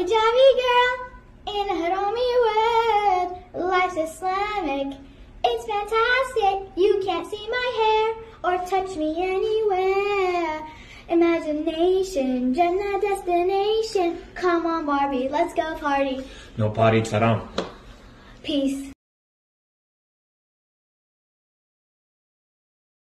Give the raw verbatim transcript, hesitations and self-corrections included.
hijabby girl in a Haromi world. Life's Islamic, it's fantastic. You can't see my hair or touch me anywhere. Imagination, Jannah destination. Come on, Barbie, let's go party. No party, salam. Peace.